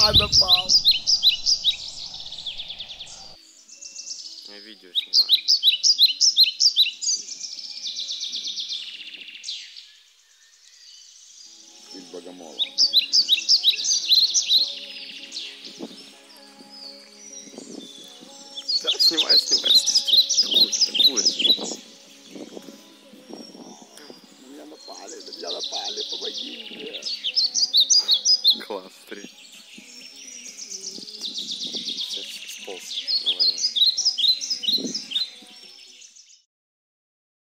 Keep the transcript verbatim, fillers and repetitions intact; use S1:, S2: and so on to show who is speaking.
S1: А, напал.
S2: Я видео снимаю.
S1: Из богомола.
S2: Да, снимаю, снимаю. Такую, такую.
S1: На меня напали, на меня напали, помогите.